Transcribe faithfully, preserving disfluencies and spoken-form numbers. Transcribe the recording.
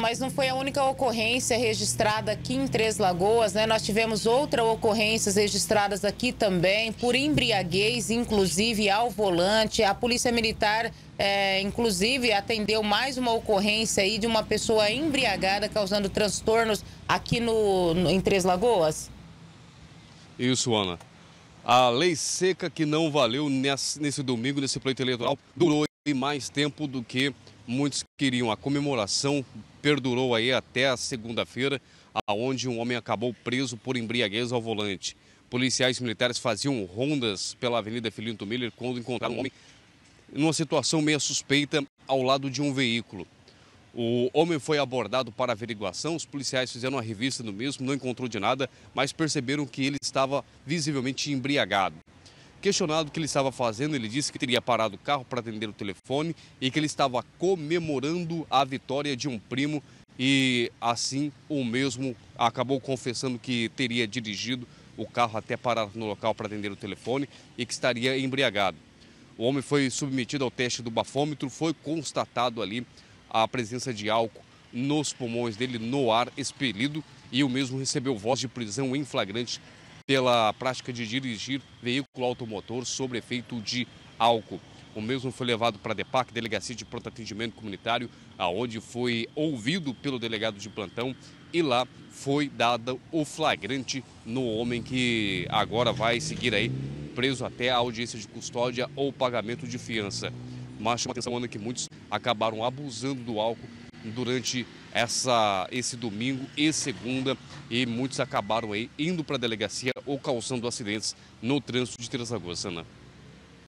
Mas não foi a única ocorrência registrada aqui em Três Lagoas, né? Nós tivemos outras ocorrências registradas aqui também, por embriaguez, inclusive ao volante. A Polícia Militar, é, inclusive, atendeu mais uma ocorrência aí de uma pessoa embriagada causando transtornos aqui no, no, em Três Lagoas. Isso, Ana. A lei seca que não valeu nesse, nesse domingo, nesse pleito eleitoral, durou mais tempo do que muitos queriam. A comemoração perdurou aí até a segunda-feira, aonde um homem acabou preso por embriaguez ao volante. Policiais militares faziam rondas pela Avenida Filinto Miller quando encontraram um homem numa situação meio suspeita ao lado de um veículo. O homem foi abordado para averiguação, os policiais fizeram uma revista no mesmo, não encontrou de nada, mas perceberam que ele estava visivelmente embriagado. Questionado o que ele estava fazendo, ele disse que teria parado o carro para atender o telefone e que ele estava comemorando a vitória de um primo e assim o mesmo acabou confessando que teria dirigido o carro até parar no local para atender o telefone e que estaria embriagado. O homem foi submetido ao teste do bafômetro, foi constatado ali a presença de álcool nos pulmões dele, no ar expelido, e o mesmo recebeu voz de prisão em flagrante pela prática de dirigir veículo automotor sob efeito de álcool. O mesmo foi levado para a DEPAC, Delegacia de Pronto Atendimento Comunitário, aonde foi ouvido pelo delegado de plantão e lá foi dado o flagrante no homem que agora vai seguir aí preso até a audiência de custódia ou pagamento de fiança. Mas chama atenção, Ana, que muitos acabaram abusando do álcool durante essa, esse domingo e segunda, e muitos acabaram aí indo para a delegacia ou causando acidentes no trânsito de Três Lagoas, Ana.